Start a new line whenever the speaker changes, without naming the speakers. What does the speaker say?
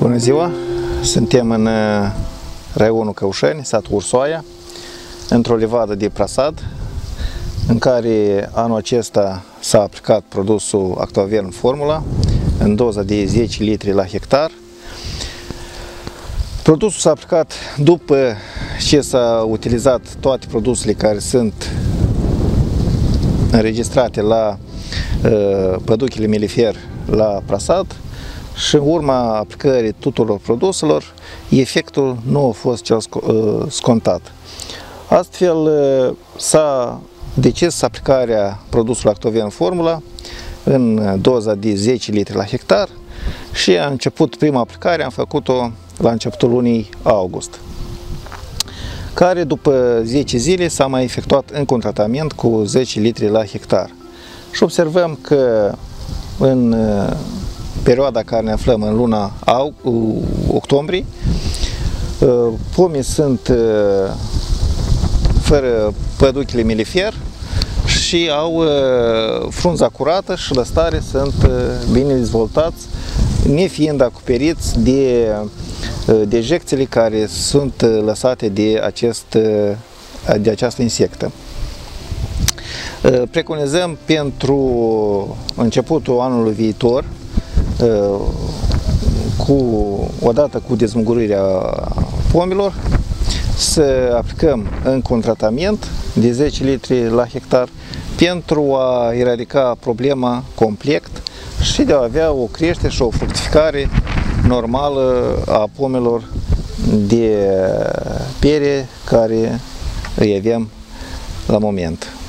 Bună ziua! Suntem în raionul Căușeni, satul Ursoaia, într-o livadă de prasad, în care anul acesta s-a aplicat produsul Actovern Formula în doza de 10 litri la hectar. Produsul s-a aplicat după ce s-a utilizat toate produsele care sunt înregistrate la păduchile Melifer la prasad și în urma aplicării tuturor produselor, efectul nu a fost cel scontat. Astfel, s-a decis aplicarea produsului Actovern Formula în doza de 10 litri la hectar și a început prima aplicare, am făcut-o la începutul lunii august, care după 10 zile s-a mai efectuat încă un tratament cu 10 litri la hectar. Și observăm că în perioada care ne aflăm, în luna octombrie, pomii sunt fără păduchile Melifer și au frunza curată și lăstare sunt bine dezvoltați, nefiind acoperiți de dejecțiile care sunt lăsate de această insectă. Preconizăm pentru începutul anului viitor, odată cu dezmugurirea pomilor, să aplicăm încă un tratament de 10 litri la hectar pentru a eradica problema complet și de a avea o creștere și o fructificare normală a pomilor de pere care îi avem la moment.